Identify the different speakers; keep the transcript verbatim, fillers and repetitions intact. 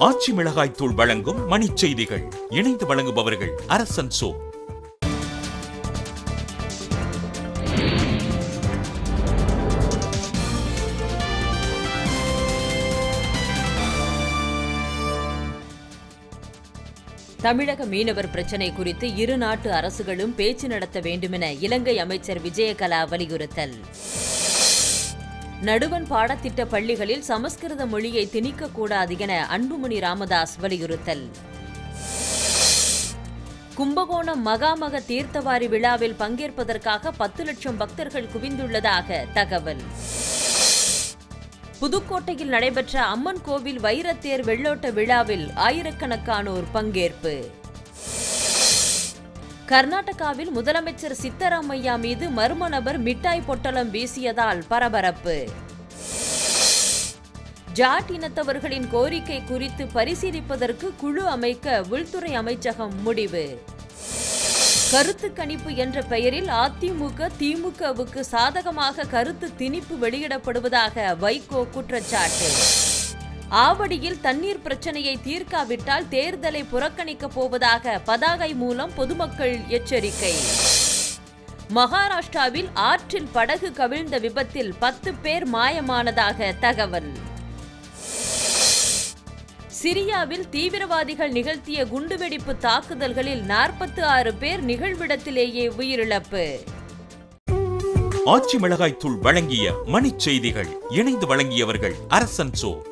Speaker 1: ஆச்சி மிளகாய் தூள் வழங்கும் மணிச் செய்திகள். இணைந்து வழங்குபவர்கள் அரசன் சோ.
Speaker 2: தமிழக மீனவர் பிரச்சினை குறித்து இரு நாட்டு அரசுகளும் பேச்சு நடத்த வேண்டுமென இலங்கை அமைச்சர் விஜயகலா வலியுறுத்தல். நடுவண் பாடத்திட்ட பள்ளிகளில் சமஸ்கிருத மொழியை திணிக்கக்கூடாது என அன்புமணி ராமதாஸ் வலியுறுத்தல். கும்பகோணம் மகாமக தீர்த்தவாரி விழாவில் பங்கேற்பதற்காக பத்து லட்சம் பக்தர்கள் குவிந்துள்ளதாக தகவல். புதுக்கோட்டையில் நடைபெற்ற அம்மன் கோவில் வைரத்தேர் வெள்ளோட்ட விழாவில் ஆயிரக்கணக்கானோர் பங்கேற்பு. கர்நாடகாவில் முதலமைச்சர் சித்தராமையா மீது மர்ம நபர் மிட்டாய் பொட்டலம் வீசியதால் பரபரப்பு. ஜாட் இனத்தவர்களின் கோரிக்கை குறித்து பரிசீலிப்பதற்கு குழு அமைக்க உள்துறை அமைச்சகம் முடிவு. கருத்து கணிப்பு என்ற பெயரில் அதிமுக திமுகவுக்கு சாதகமாக கருத்து திணிப்பு வெளியிடப்படுவதாக வைகோ குற்றச்சாட்டு. ஆவடியில் தண்ணீர் பிரச்சனையை தீர்க்காவிட்டால் தேர்தலை புறக்கணிக்கப் போவதாக பதாகை மூலம் பொதுமக்கள் எச்சரிக்கை. மகாராஷ்டிராவில் ஆற்றில் படகு கவிழ்ந்த விபத்தில் பத்து பேர் மாயமானதாக தகவல். சிரியாவில் தீவிரவாதிகள் நிகழ்த்திய குண்டுவெடிப்பு தாக்குதல்களில் நாற்பத்தி ஆறு பேர் நிகழ்விடத்திலேயே உயிரிழப்பு.
Speaker 1: ஆச்சி மிளகாய் தூள் வழங்கிய மணிச் செய்திகள். இணைந்து வழங்கியவர்கள் அரசன் சோ.